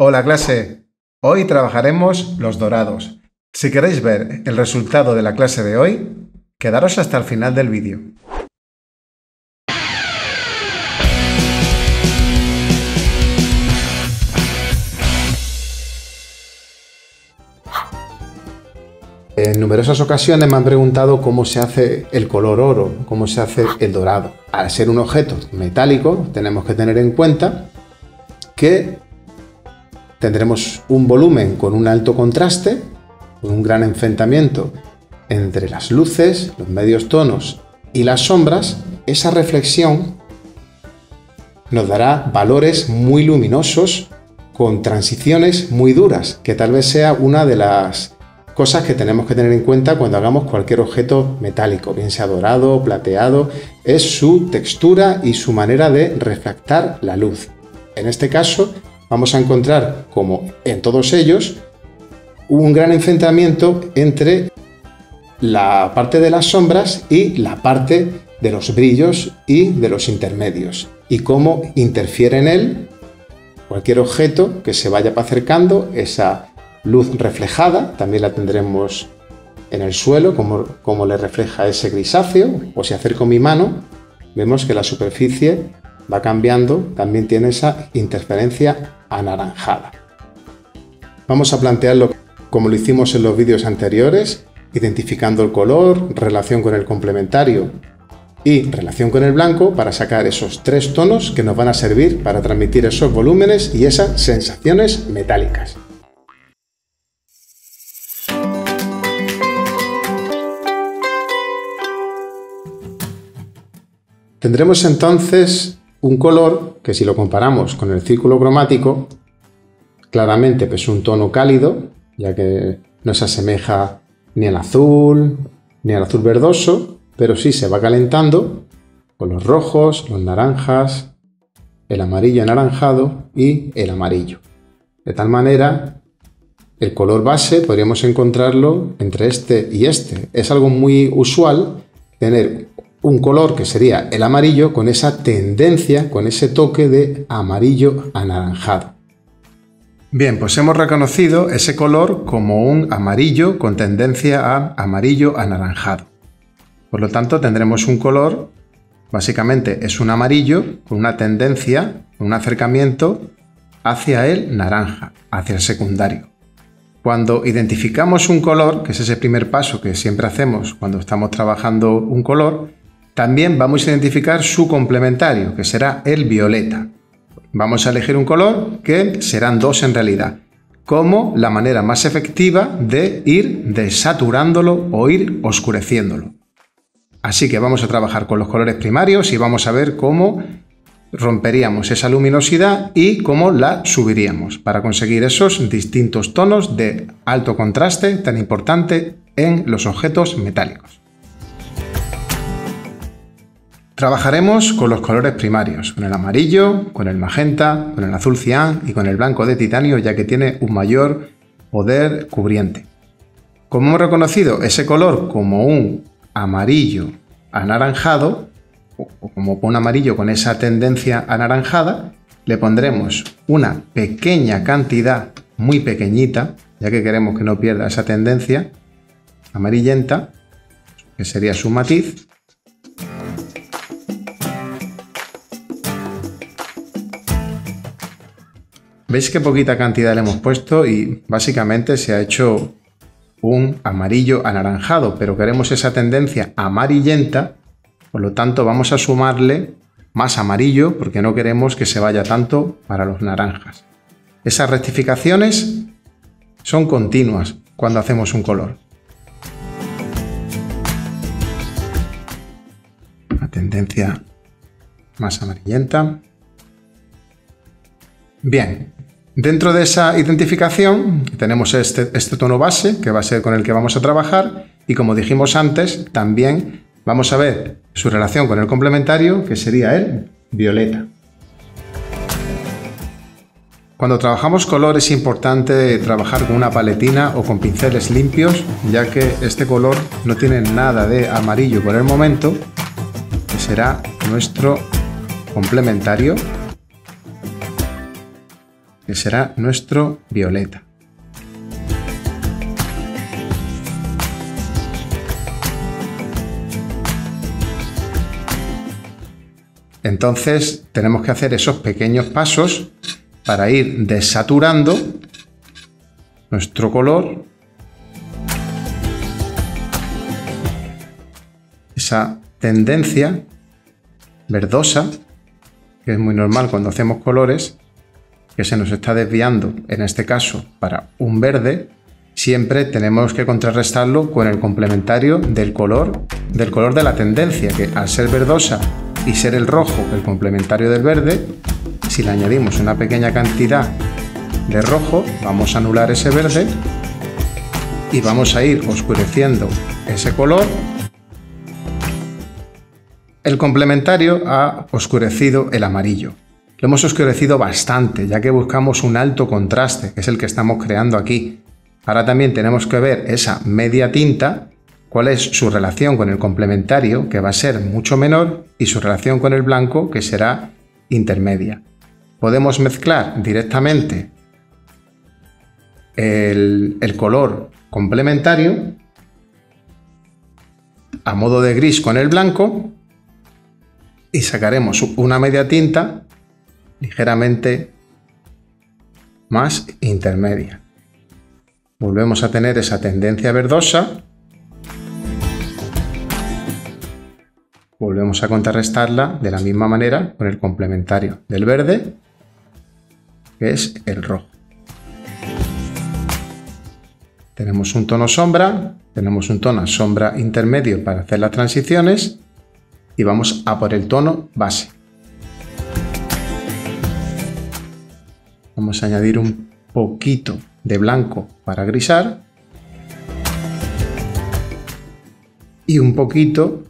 Hola clase, hoy trabajaremos los dorados. Si queréis ver el resultado de la clase de hoy, quedaros hasta el final del vídeo. En numerosas ocasiones me han preguntado cómo se hace el color oro, cómo se hace el dorado. Al ser un objeto metálico, tenemos que tener en cuenta que tendremos un volumen con un alto contraste, con un gran enfrentamiento entre las luces, los medios tonos y las sombras. Esa reflexión nos dará valores muy luminosos con transiciones muy duras, que tal vez sea una de las cosas que tenemos que tener en cuenta cuando hagamos cualquier objeto metálico, bien sea dorado, plateado, es su textura y su manera de refractar la luz. En este caso vamos a encontrar, como en todos ellos, un gran enfrentamiento entre la parte de las sombras y la parte de los brillos y de los intermedios, y cómo interfiere en él cualquier objeto que se vaya acercando. Esa luz reflejada también la tendremos en el suelo, como le refleja ese grisáceo, o si acerco mi mano, vemos que la superficie va cambiando, también tiene esa interferencia anaranjada. Vamos a plantearlo como lo hicimos en los vídeos anteriores, identificando el color, relación con el complementario y relación con el blanco, para sacar esos tres tonos que nos van a servir para transmitir esos volúmenes y esas sensaciones metálicas. Tendremos entonces un color que, si lo comparamos con el círculo cromático, claramente es un tono cálido, ya que no se asemeja ni al azul verdoso, pero sí se va calentando con los rojos, los naranjas, el amarillo anaranjado y el amarillo. De tal manera, el color base podríamos encontrarlo entre este y este. Es algo muy usual tener un color que sería el amarillo con esa tendencia, con ese toque de amarillo anaranjado. Bien, pues hemos reconocido ese color como un amarillo con tendencia a amarillo anaranjado. Por lo tanto, tendremos un color, básicamente es un amarillo con una tendencia, un acercamiento hacia el naranja, hacia el secundario. Cuando identificamos un color, que es ese primer paso que siempre hacemos cuando estamos trabajando un color, también vamos a identificar su complementario, que será el violeta. Vamos a elegir un color, que serán dos en realidad, como la manera más efectiva de ir desaturándolo o ir oscureciéndolo. Así que vamos a trabajar con los colores primarios y vamos a ver cómo romperíamos esa luminosidad y cómo la subiríamos para conseguir esos distintos tonos de alto contraste tan importante en los objetos metálicos. Trabajaremos con los colores primarios, con el amarillo, con el magenta, con el azul cian y con el blanco de titanio, ya que tiene un mayor poder cubriente. Como hemos reconocido ese color como un amarillo anaranjado, o como un amarillo con esa tendencia anaranjada, le pondremos una pequeña cantidad, muy pequeñita, ya que queremos que no pierda esa tendencia amarillenta, que sería su matiz. ¿Veis qué poquita cantidad le hemos puesto? Y básicamente se ha hecho un amarillo anaranjado, pero queremos esa tendencia amarillenta, por lo tanto vamos a sumarle más amarillo porque no queremos que se vaya tanto para los naranjas. Esas rectificaciones son continuas cuando hacemos un color. Una tendencia más amarillenta. Bien, dentro de esa identificación tenemos este tono base, que va a ser con el que vamos a trabajar, y como dijimos antes, también vamos a ver su relación con el complementario, que sería el violeta. Cuando trabajamos color es importante trabajar con una paletina o con pinceles limpios, ya que este color no tiene nada de amarillo por el momento, que será nuestro complementario. que será nuestro violeta. Entonces tenemos que hacer esos pequeños pasos para ir desaturando nuestro color, esa tendencia verdosa, que es muy normal cuando hacemos colores, que se nos está desviando, en este caso para un verde. Siempre tenemos que contrarrestarlo con el complementario del color de la tendencia, que al ser verdosa y ser el rojo el complementario del verde, si le añadimos una pequeña cantidad de rojo, vamos a anular ese verde y vamos a ir oscureciendo ese color. El complementario ha oscurecido el amarillo. Lo hemos oscurecido bastante, ya que buscamos un alto contraste, que es el que estamos creando aquí. Ahora también tenemos que ver esa media tinta, cuál es su relación con el complementario, que va a ser mucho menor, y su relación con el blanco, que será intermedia. Podemos mezclar directamente el color complementario a modo de gris con el blanco y sacaremos una media tinta ligeramente más intermedia. Volvemos a tener esa tendencia verdosa. Volvemos a contrarrestarla de la misma manera con el complementario del verde, que es el rojo. Tenemos un tono sombra, tenemos un tono sombra intermedio para hacer las transiciones y vamos a por el tono base. Vamos a añadir un poquito de blanco para grisar y un poquito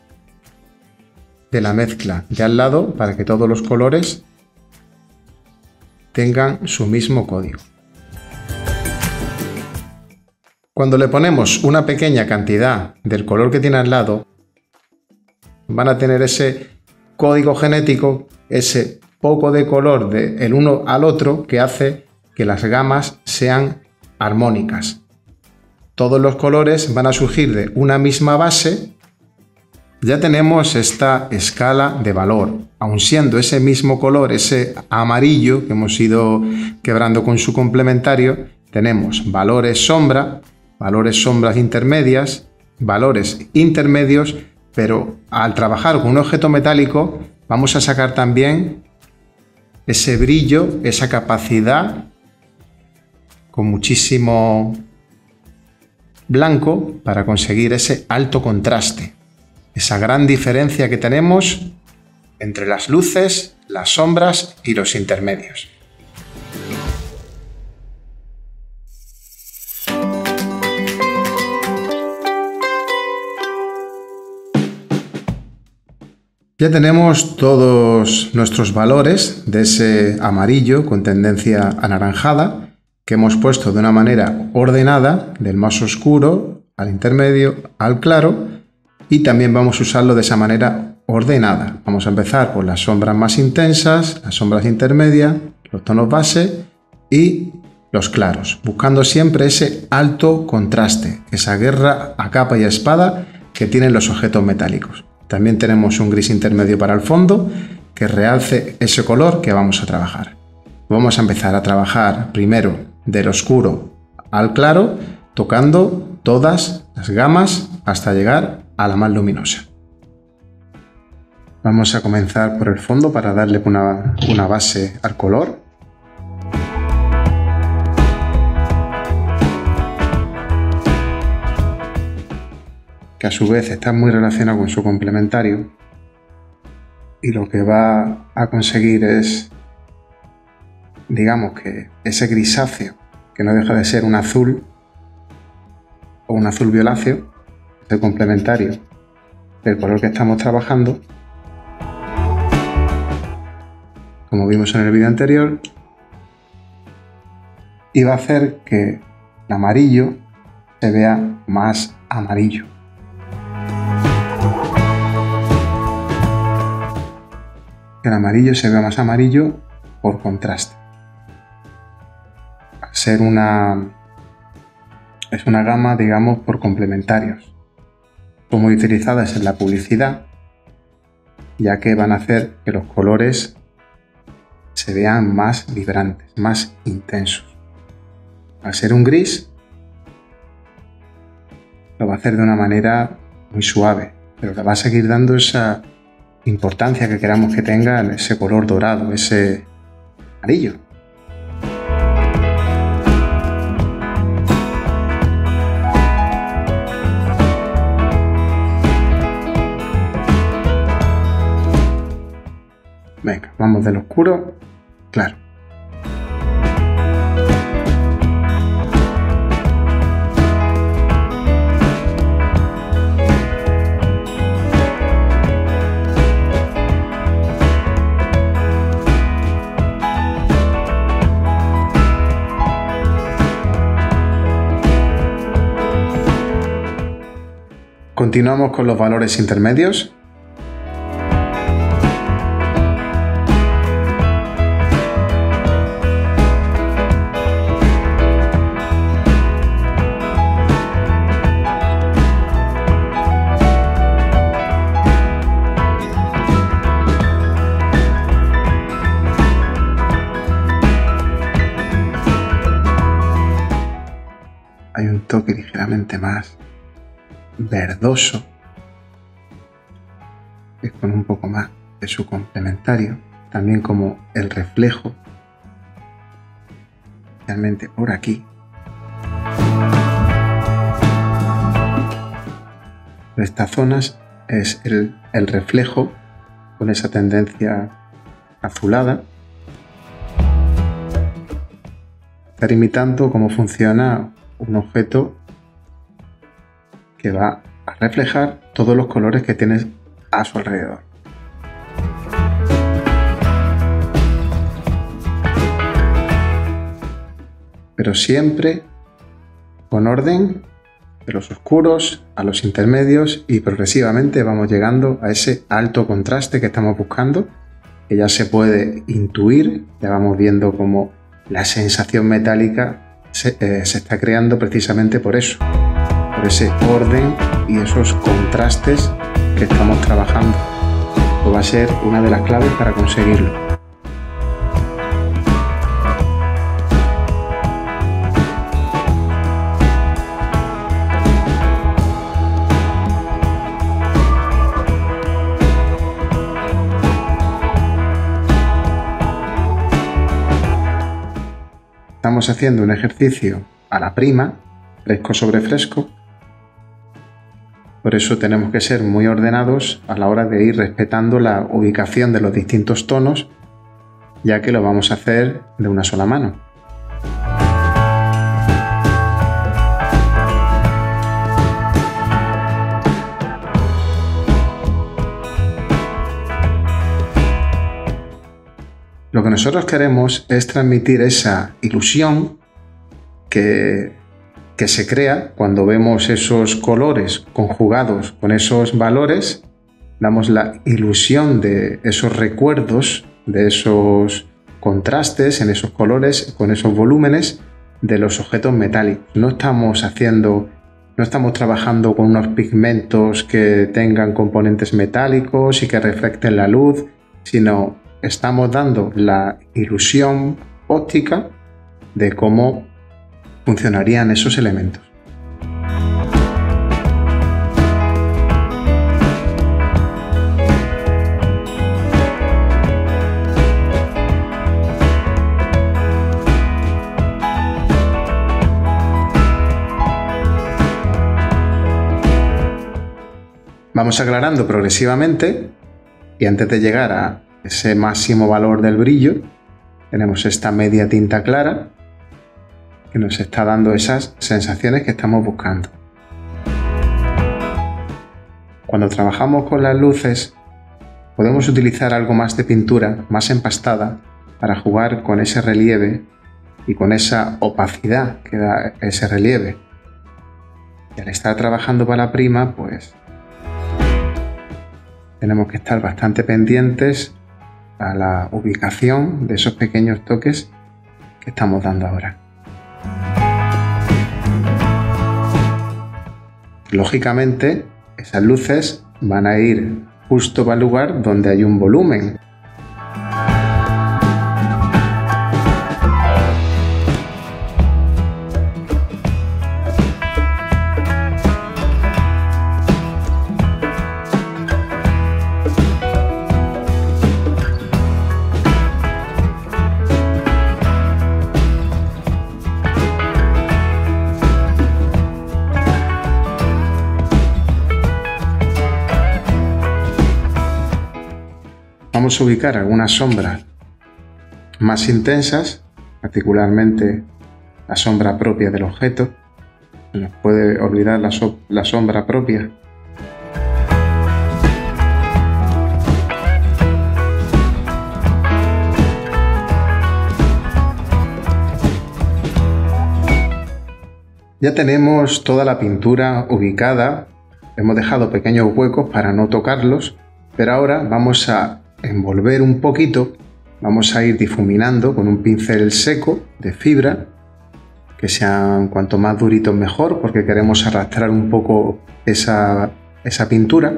de la mezcla de al lado para que todos los colores tengan su mismo código. Cuando le ponemos una pequeña cantidad del color que tiene al lado, van a tener ese código genético, ese poco de color del uno al otro que hace que las gamas sean armónicas. Todos los colores van a surgir de una misma base. Ya tenemos esta escala de valor, aun siendo ese mismo color, ese amarillo que hemos ido quebrando con su complementario, tenemos valores sombras intermedias, valores intermedios, pero al trabajar con un objeto metálico vamos a sacar también ese brillo, esa capacidad con muchísimo blanco para conseguir ese alto contraste. Esa gran diferencia que tenemos entre las luces, las sombras y los intermedios. Ya tenemos todos nuestros valores de ese amarillo con tendencia anaranjada que hemos puesto de una manera ordenada del más oscuro al intermedio al claro, y también vamos a usarlo de esa manera ordenada. Vamos a empezar por las sombras más intensas, las sombras intermedias, los tonos base y los claros, buscando siempre ese alto contraste, esa guerra a capa y a espada que tienen los objetos metálicos. También tenemos un gris intermedio para el fondo que realce ese color que vamos a trabajar. Vamos a empezar a trabajar primero del oscuro al claro, tocando todas las gamas hasta llegar a la más luminosa. Vamos a comenzar por el fondo para darle una base al color. Que a su vez está muy relacionado con su complementario, y lo que va a conseguir es, digamos que ese grisáceo, que no deja de ser un azul o un azul violáceo, el complementario del color que estamos trabajando, como vimos en el vídeo anterior, y va a hacer que el amarillo se vea más amarillo. Que el amarillo se vea más amarillo por contraste. es una gama, digamos, por complementarios. Son muy utilizadas en la publicidad, ya que van a hacer que los colores se vean más vibrantes, más intensos. Al ser un gris, lo va a hacer de una manera muy suave, pero le va a seguir dando esa importancia que queramos que tenga en ese color dorado, ese amarillo. Venga, vamos del oscuro, claro. Continuamos con los valores intermedios. Hay un toque ligeramente más verdoso, es con un poco más de su complementario, también como el reflejo, realmente por aquí. Estas zonas es el reflejo con esa tendencia azulada. Estar imitando cómo funciona un objeto que va a reflejar todos los colores que tienes a su alrededor. Pero siempre con orden, de los oscuros a los intermedios, y progresivamente vamos llegando a ese alto contraste que estamos buscando, que ya se puede intuir, ya vamos viendo cómo la sensación metálica se está creando precisamente por eso. Por ese orden y esos contrastes que estamos trabajando. Esto va a ser una de las claves para conseguirlo. Estamos haciendo un ejercicio a la prima, fresco sobre fresco. Por eso tenemos que ser muy ordenados a la hora de ir respetando la ubicación de los distintos tonos, ya que lo vamos a hacer de una sola mano. Lo que nosotros queremos es transmitir esa ilusión que se crea cuando vemos esos colores conjugados con esos valores. Damos la ilusión de esos recuerdos, de esos contrastes en esos colores, con esos volúmenes de los objetos metálicos. No estamos trabajando con unos pigmentos que tengan componentes metálicos y que reflecten la luz, sino estamos dando la ilusión óptica de cómo funcionarían esos elementos. Vamos aclarando progresivamente y antes de llegar a ese máximo valor del brillo, tenemos esta media tinta clara que nos está dando esas sensaciones que estamos buscando. Cuando trabajamos con las luces, podemos utilizar algo más de pintura, más empastada, para jugar con ese relieve y con esa opacidad que da ese relieve. Y al estar trabajando para la prima, pues tenemos que estar bastante pendientes a la ubicación de esos pequeños toques que estamos dando ahora. lógicamente esas luces van a ir justo para el lugar donde hay un volumen. Vamos a ubicar algunas sombras más intensas, particularmente la sombra propia del objeto. Se nos puede olvidar la sombra propia. Ya tenemos toda la pintura ubicada, hemos dejado pequeños huecos para no tocarlos, pero ahora vamos a envolver un poquito, vamos a ir difuminando con un pincel seco de fibra, que sean cuanto más duritos mejor, porque queremos arrastrar un poco esa pintura.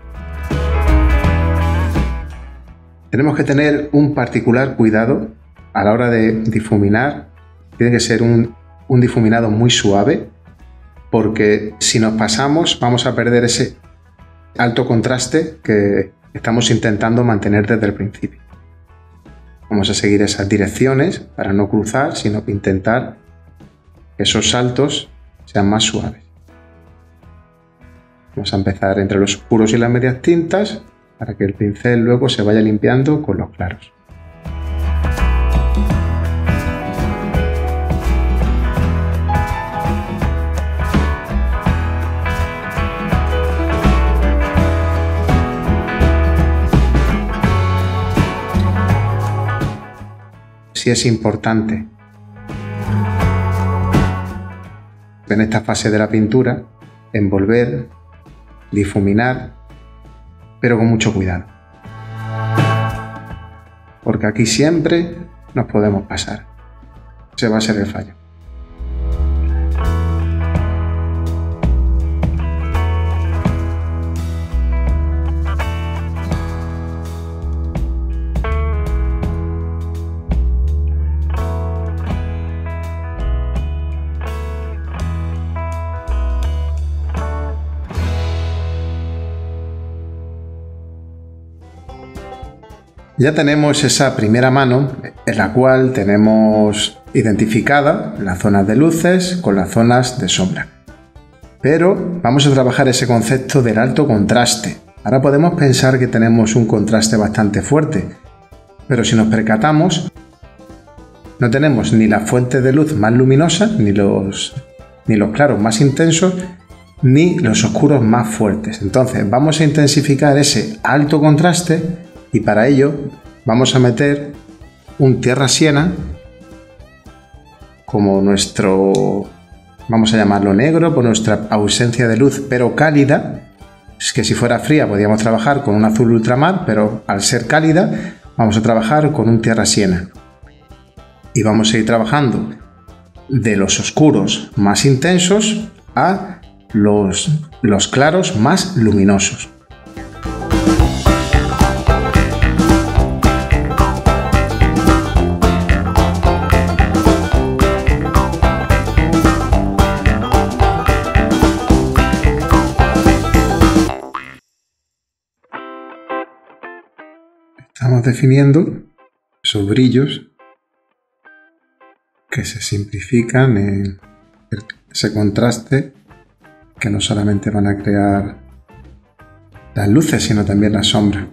Tenemos que tener un particular cuidado a la hora de difuminar, tiene que ser un difuminado muy suave, porque si nos pasamos vamos a perder ese alto contraste que estamos intentando mantener desde el principio. Vamos a seguir esas direcciones para no cruzar, sino que intentar que esos saltos sean más suaves. Vamos a empezar entre los oscuros y las medias tintas para que el pincel luego se vaya limpiando con los claros. Sí es importante en esta fase de la pintura envolver, difuminar, pero con mucho cuidado, porque aquí siempre nos podemos pasar. Ese va a ser el fallo. Ya tenemos esa primera mano en la cual tenemos identificada las zonas de luces con las zonas de sombra. Pero vamos a trabajar ese concepto del alto contraste. Ahora podemos pensar que tenemos un contraste bastante fuerte, pero si nos percatamos, no tenemos ni la fuente de luz más luminosa, ni los claros más intensos, ni los oscuros más fuertes. Entonces vamos a intensificar ese alto contraste y para ello vamos a meter un tierra siena como nuestro, vamos a llamarlo negro, por nuestra ausencia de luz, pero cálida. Es que si fuera fría podríamos trabajar con un azul ultramar, pero al ser cálida vamos a trabajar con un tierra siena. Y vamos a ir trabajando de los oscuros más intensos a los claros más luminosos. Estamos definiendo esos brillos que se simplifican en ese contraste que no solamente van a crear las luces, sino también las sombras.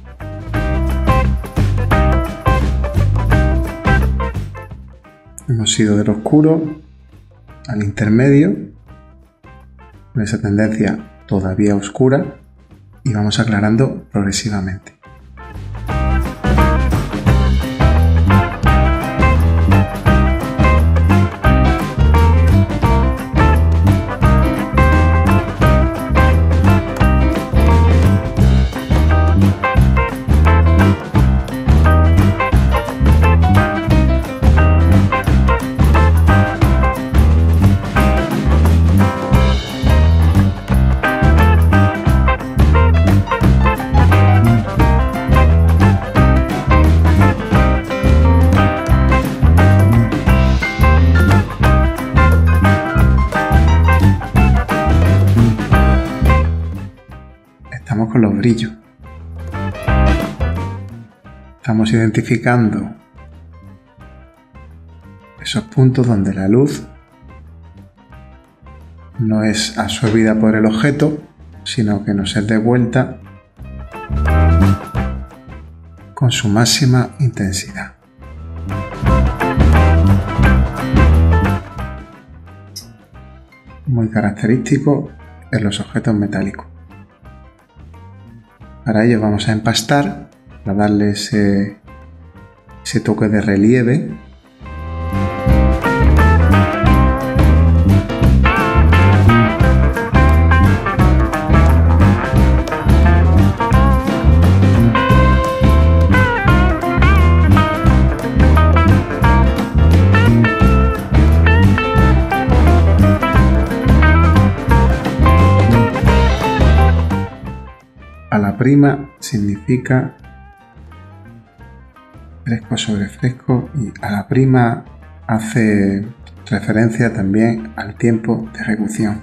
Hemos ido del oscuro al intermedio, con esa tendencia todavía oscura, y vamos aclarando progresivamente. Estamos con los brillos. Estamos identificando esos puntos donde la luz no es absorbida por el objeto, sino que nos es devuelta con su máxima intensidad. Muy característico en los objetos metálicos. Para ello vamos a empastar, para darle ese toque de relieve. A la prima significa fresco sobre fresco y a la prima hace referencia también al tiempo de ejecución.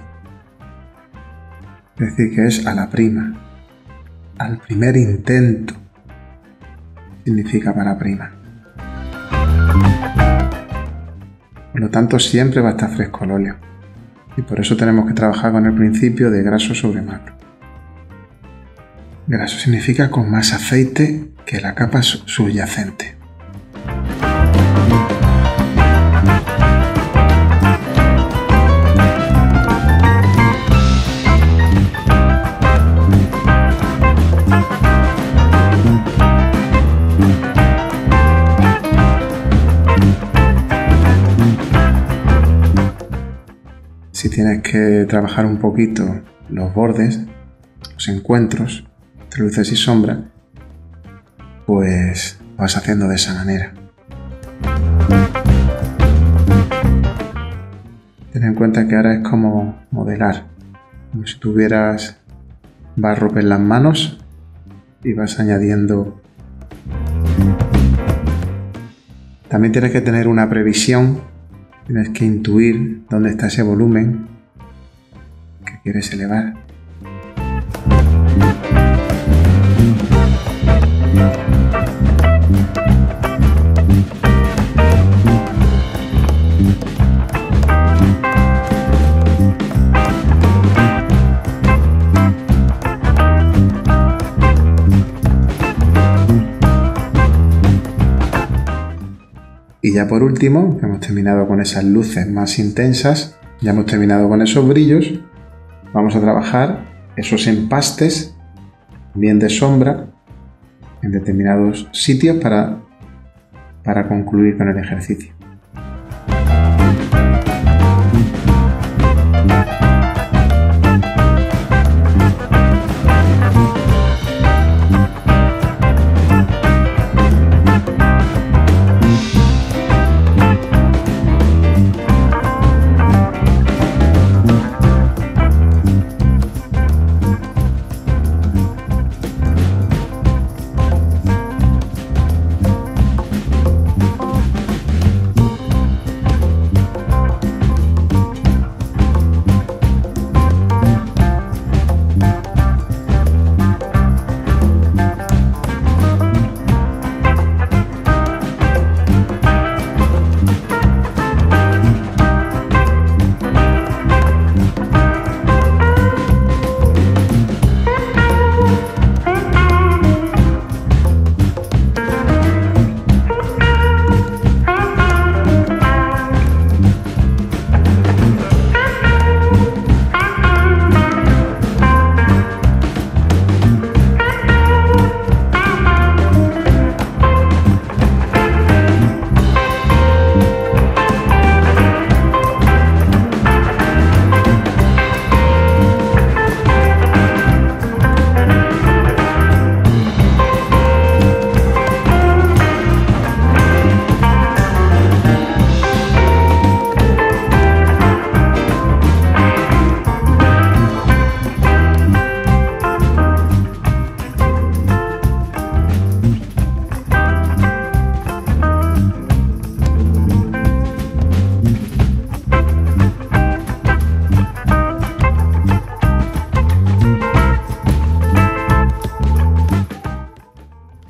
Es decir, que es a la prima, al primer intento, significa para prima. Por lo tanto, siempre va a estar fresco el óleo y por eso tenemos que trabajar con el principio de graso sobre macro. Graso significa con más aceite que la capa subyacente. Si tienes que trabajar un poquito los bordes, los encuentros, entre luces y sombras, pues vas haciendo de esa manera. Ten en cuenta que ahora es como modelar, como si tuvieras barro en las manos y vas añadiendo. También tienes que tener una previsión, tienes que intuir dónde está ese volumen que quieres elevar. Y ya por último, hemos terminado con esas luces más intensas, ya hemos terminado con esos brillos, vamos a trabajar esos empastes bien de sombra en determinados sitios para concluir con el ejercicio.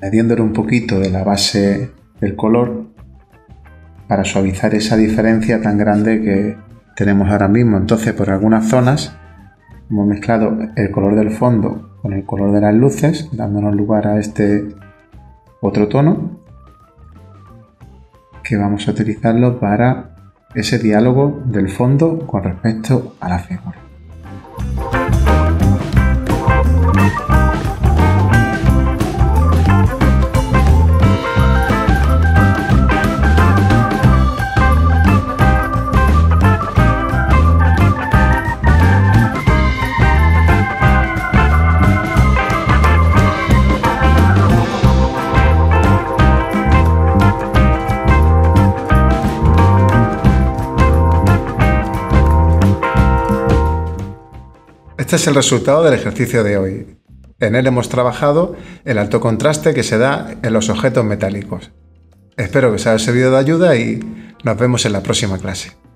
añadiéndole un poquito de la base del color para suavizar esa diferencia tan grande que tenemos ahora mismo. Entonces, por algunas zonas hemos mezclado el color del fondo con el color de las luces, dándonos lugar a este otro tono que vamos a utilizarlo para ese diálogo del fondo con respecto a la figura. Este es el resultado del ejercicio de hoy. En él hemos trabajado el alto contraste que se da en los objetos metálicos. Espero que os haya servido de ayuda y nos vemos en la próxima clase.